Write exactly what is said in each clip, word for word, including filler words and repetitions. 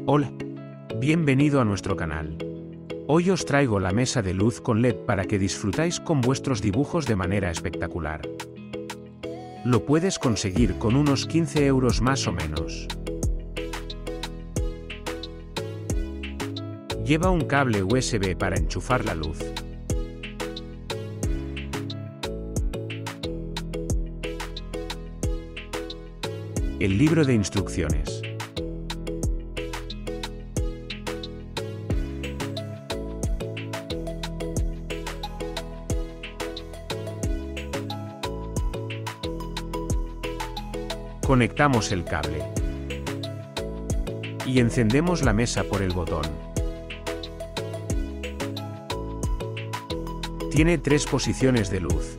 Hola. Bienvenido a nuestro canal. Hoy os traigo la mesa de luz con L E D para que disfrutáis con vuestros dibujos de manera espectacular. Lo puedes conseguir con unos quince euros más o menos. Lleva un cable U S B para enchufar la luz. El libro de instrucciones. Conectamos el cable. Y encendemos la mesa por el botón. Tiene tres posiciones de luz.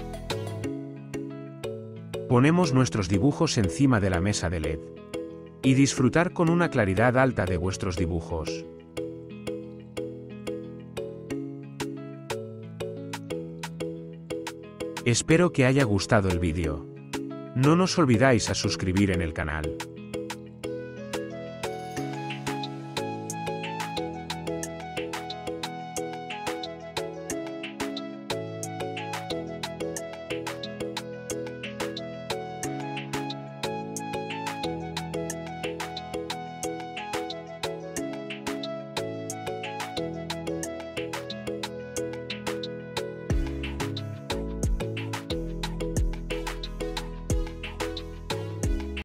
Ponemos nuestros dibujos encima de la mesa de L E D. Y disfrutar con una claridad alta de vuestros dibujos. Espero que haya gustado el vídeo. No nos olvidáis a suscribir en el canal.